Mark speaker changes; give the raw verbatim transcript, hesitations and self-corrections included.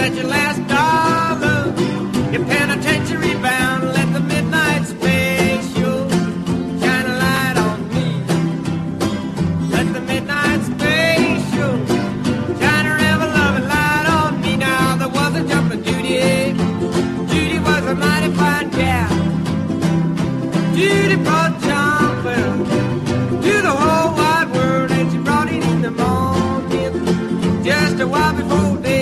Speaker 1: bet your last dollar. Your penitentiary bound, let the midnight special shine a light on me. Let the midnight special shine a ever loving light on me. Now there was a jumping Judy. Judy was a mighty fine gal. Judy brought jumping to the whole wide world, and she brought it in the morning just a while before day.